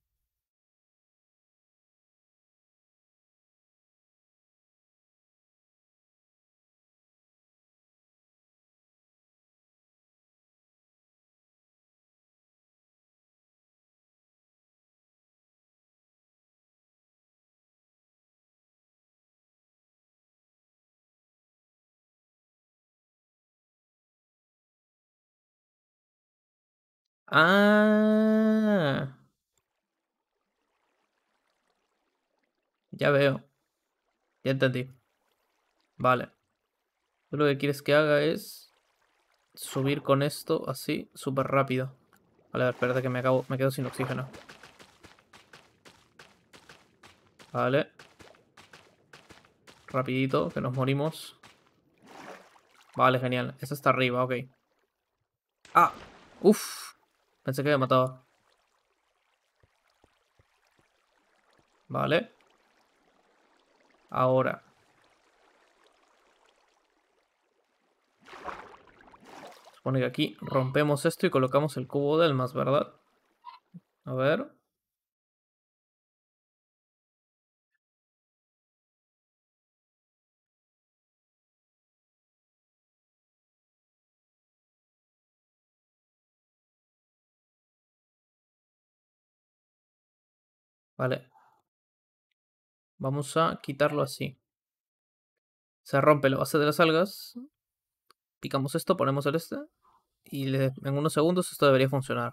Ah, ya veo. Ya entendí. Vale. Tú lo que quieres que haga es subir con esto así, súper rápido. Vale, a ver, espérate que me quedo sin oxígeno. Vale. Rapidito, que nos morimos. Vale, genial. Esa está arriba, ok. ¡Ah! ¡Uf! Pensé que había matado. Vale. Ahora. Supone que aquí rompemos esto y colocamos el cubo del más, ¿verdad? A ver. Vale. Vamos a quitarlo así. Se rompe la base de las algas. Picamos esto, ponemos el este. Y en unos segundos esto debería funcionar.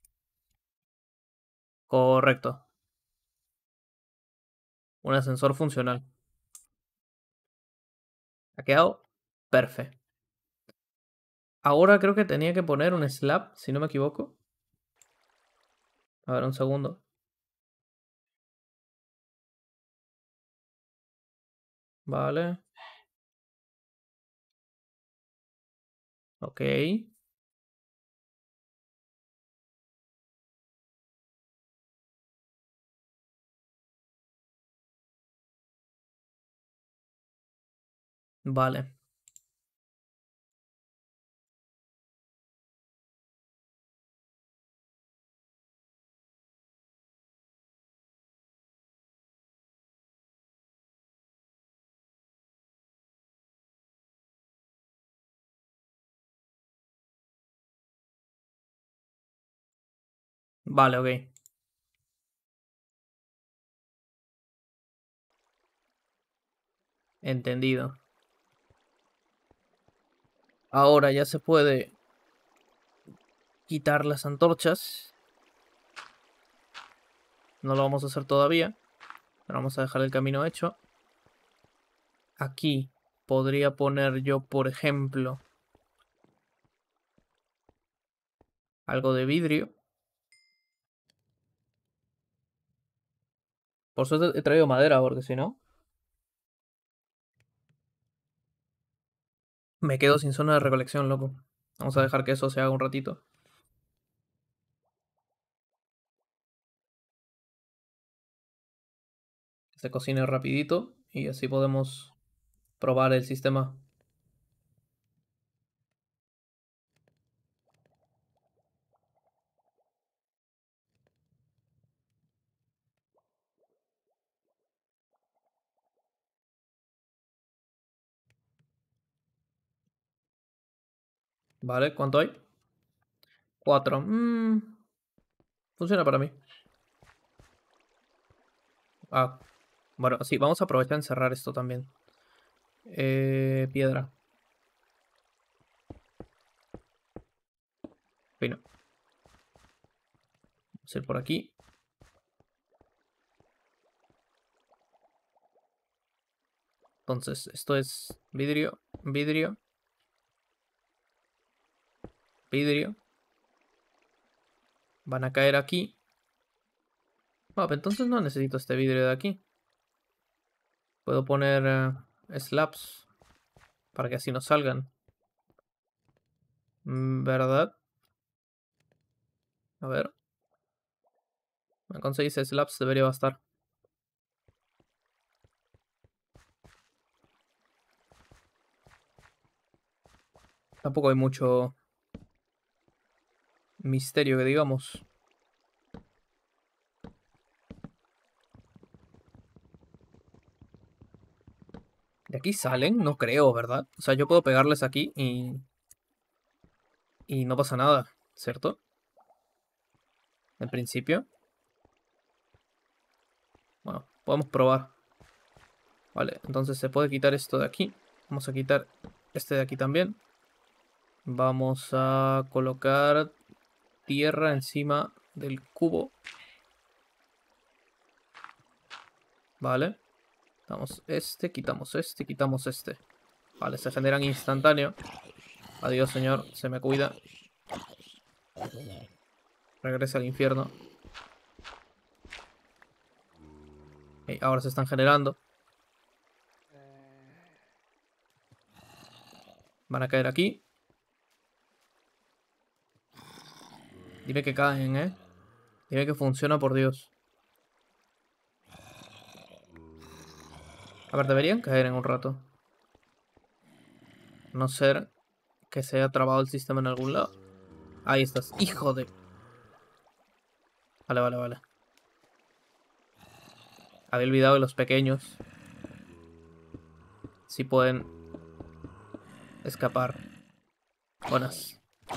Correcto. Un ascensor funcional. Ha quedado perfecto. Ahora creo que tenía que poner un slab, si no me equivoco. A ver, un segundo. Vale. Ok. Vale. Vale, ok. Entendido. Ahora ya se puede quitar las antorchas. No lo vamos a hacer todavía. Pero vamos a dejar el camino hecho. Aquí podría poner yo, por ejemplo, algo de vidrio. Por suerte he traído madera, porque si no, me quedo sin zona de recolección, loco. Vamos a dejar que eso se haga un ratito. Que se cocine rapidito y así podemos probar el sistema. ¿Vale? ¿Cuánto hay? 4. Funciona para mí. Ah, bueno, sí, vamos a aprovechar en cerrar esto también. Piedra. Pino. Vamos a ir por aquí. Entonces, esto es vidrio, vidrio, vidrio. Van a caer aquí. Ah, pero entonces no necesito este vidrio de aquí. Puedo poner slabs para que así no salgan. ¿Verdad? A ver. Con 6 slabs debería bastar. Tampoco hay mucho misterio que digamos. ¿De aquí salen? No creo, ¿verdad? O sea, yo puedo pegarles aquí y no pasa nada, ¿cierto? En principio. Bueno, podemos probar. Vale, entonces se puede quitar esto de aquí. Vamos a quitar este de aquí también. Vamos a colocar tierra encima del cubo. Vale. Quitamos este, quitamos este. Vale, se generan instantáneo. Adiós, señor. Se me cuida. Regresa al infierno. Ok, ahora se están generando. Van a caer aquí. Dime que caen, ¿eh? Dime que funciona, por Dios. A ver, deberían caer en un rato. No ser que se haya trabado el sistema en algún lado. Ahí estás. ¡Hijo de...! Vale, vale, vale. Había olvidado que los pequeños sí pueden escapar. Buenas.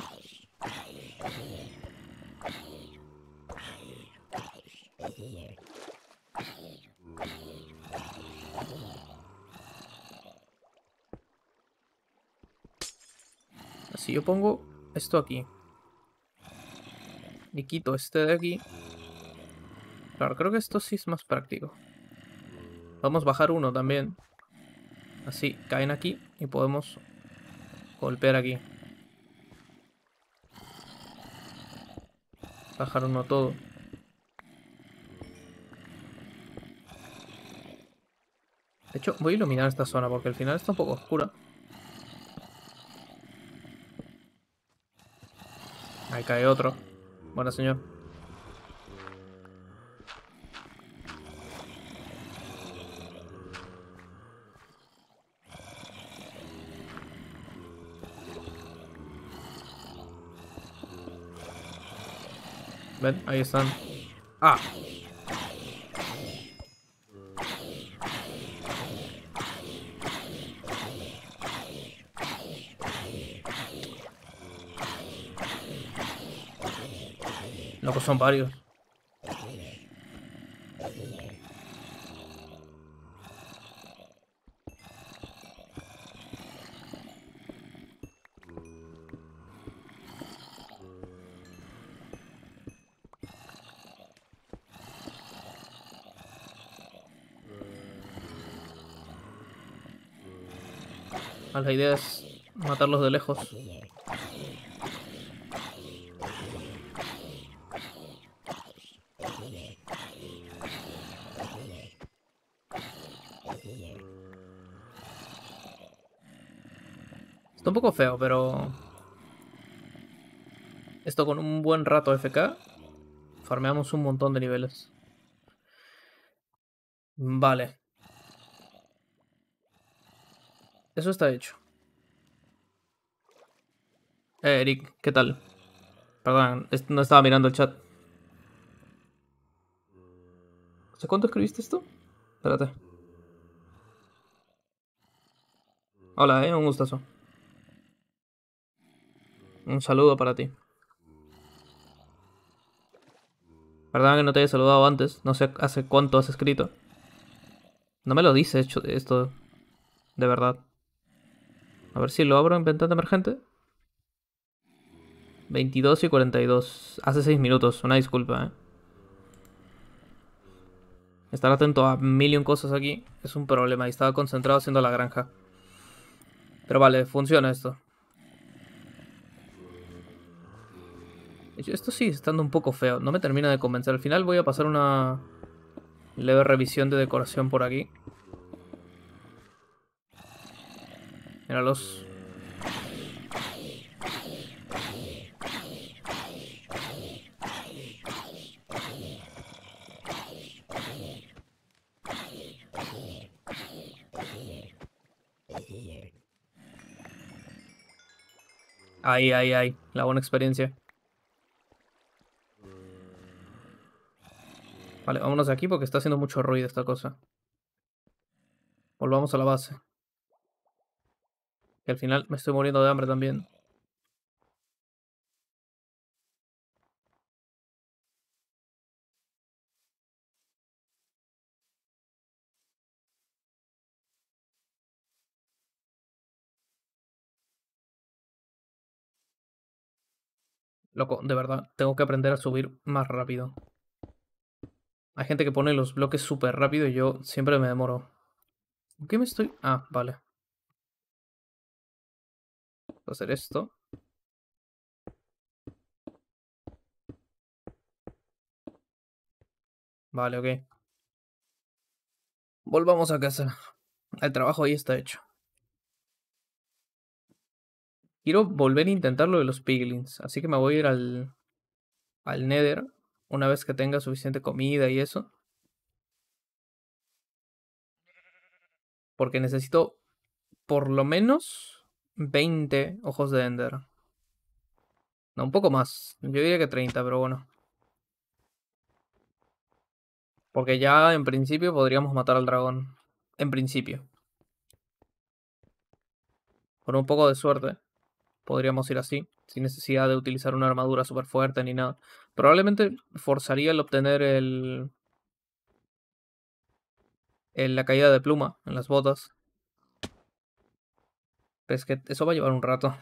Si yo pongo esto aquí y quito este de aquí. Claro, creo que esto sí es más práctico. Vamos a bajar uno también. Así, caen aquí y podemos golpear aquí. Bajar uno todo. De hecho, voy a iluminar esta zona porque al final está un poco oscura. Ahí cae otro. Bueno, señor. Ven, ahí están. ¡Ah! No, pues son varios. La idea es matarlos de lejos. Está un poco feo, pero... Esto con un buen rato FK, farmeamos un montón de niveles. Vale. Eso está hecho. Eric, ¿qué tal? Perdón, no estaba mirando el chat. ¿Hace cuánto escribiste esto? Espérate. Hola, un gustazo. Un saludo para ti. Perdón que no te haya saludado antes. No sé hace cuánto has escrito. No me lo dice hecho esto de verdad. A ver si lo abro en ventana emergente. 22 y 42. Hace 6 minutos. Una disculpa, Estar atento a mil y un cosas aquí es un problema. Y estaba concentrado haciendo la granja. Pero vale, funciona esto. Esto sigue estando un poco feo. No me termina de convencer. Al final voy a pasar una leve revisión de decoración por aquí. Míralos. Ahí, ahí, ahí. La buena experiencia. Vale, vámonos de aquí porque está haciendo mucho ruido esta cosa. Volvamos a la base. Que al final me estoy muriendo de hambre también. Loco, de verdad, tengo que aprender a subir más rápido. Hay gente que pone los bloques súper rápido y yo siempre me demoro. ¿Por qué me estoy...? Ah, vale. Voy a hacer esto. Vale, ok. Volvamos a casa. El trabajo ahí está hecho. Quiero volver a intentar lo de los piglins. Así que me voy a ir al Nether. Una vez que tenga suficiente comida y eso. Porque necesito por lo menos 20 ojos de Ender. No, un poco más. Yo diría que 30, pero bueno. Porque ya en principio podríamos matar al dragón. En principio. Con un poco de suerte. Podríamos ir así. Sin necesidad de utilizar una armadura súper fuerte ni nada. Probablemente forzaría el obtener la caída de pluma en las botas. Pero es que eso va a llevar un rato.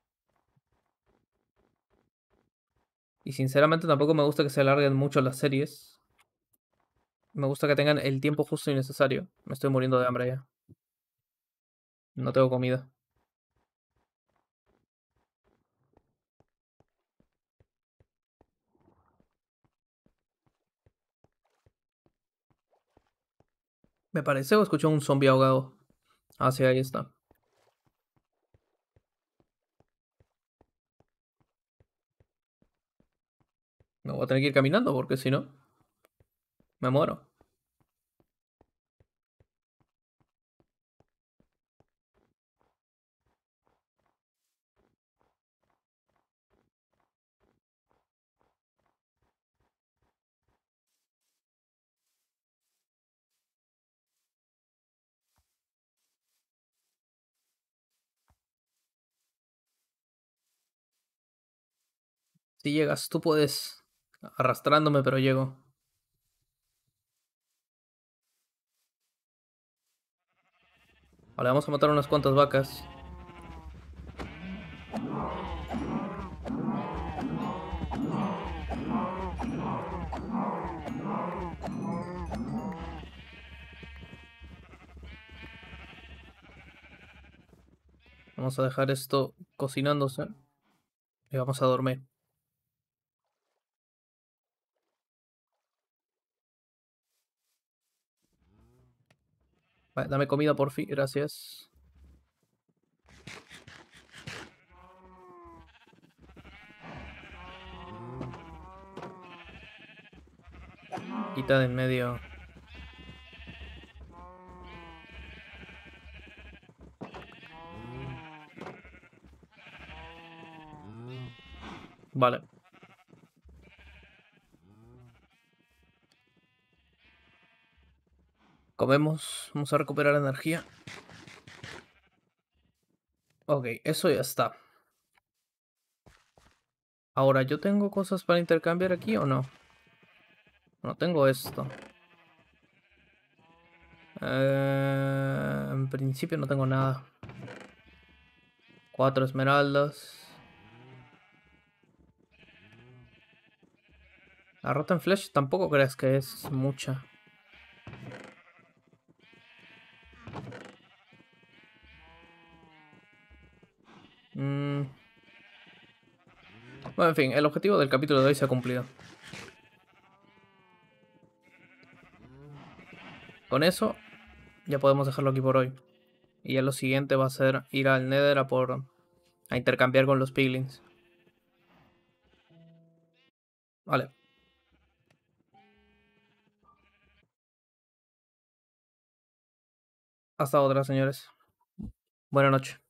Y sinceramente tampoco me gusta que se alarguen mucho las series. Me gusta que tengan el tiempo justo y necesario. Me estoy muriendo de hambre ya. No tengo comida. Me parece o escucho un zombie ahogado. Ah, sí, ahí está. Me voy a tener que ir caminando porque si no, me muero. Si llegas, tú puedes. Arrastrándome, pero llego. Vale, vamos a matar unas cuantas vacas. Vamos a dejar esto cocinándose. Y vamos a dormir. Vale, dame comida por fin, gracias. Quita de en medio. Vale. Comemos. Vamos a recuperar energía. Ok, eso ya está. Ahora, ¿yo tengo cosas para intercambiar aquí o no? No tengo esto. En principio no tengo nada. 4 esmeraldas. La Rotten Flesh tampoco crees que es mucha. Mm, Bueno, en fin, el objetivo del capítulo de hoy se ha cumplido. Con eso, ya podemos dejarlo aquí por hoy. Y ya lo siguiente va a ser ir al Nether a intercambiar con los piglins. Vale, hasta otra, señores. Buenas noches.